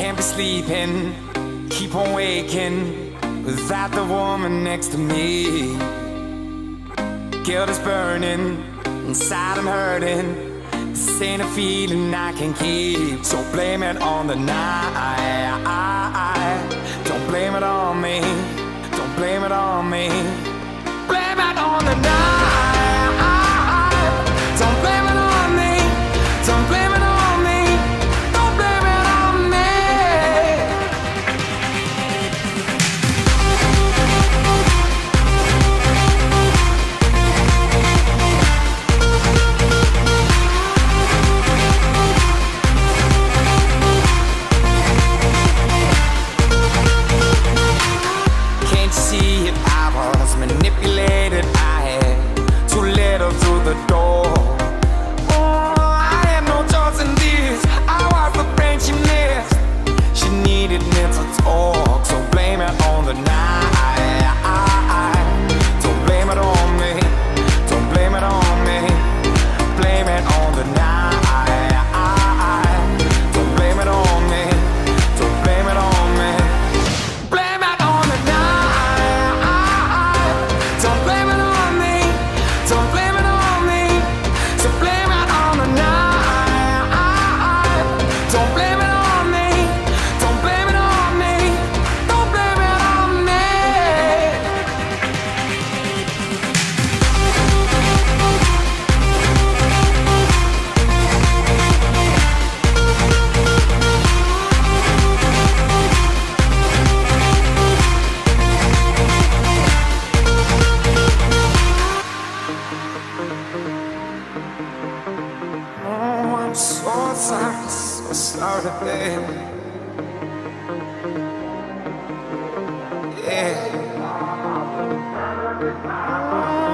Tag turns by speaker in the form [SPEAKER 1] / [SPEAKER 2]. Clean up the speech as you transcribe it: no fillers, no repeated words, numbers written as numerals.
[SPEAKER 1] can't be sleeping, keep on waking without the woman next to me. Guilt is burning, inside I'm hurting. This ain't a feeling I can keep. So blame it on the night. Don't blame it on me. Don't blame it on me. Blame it on the night. Don't blame it on me. Don't blame it on me. Don't blame it on me. Can't you see it? I was manipulated. I had too little through the door. Oh, I had no choice in this. I was the friend she missed. She needed me to talk, so blame it on the night. Don't blame it on me. Don't blame it on me. Blame it on the night. Don't blame it on me. Don't blame it on me. Blame it on the night. Don't blame it on me. Don't blame it on me. So blame it on the night. Don't blame it on me. Don't blame it on me. Don't blame it on me. Oh, I'm so sorry, so sorry, baby. Yeah.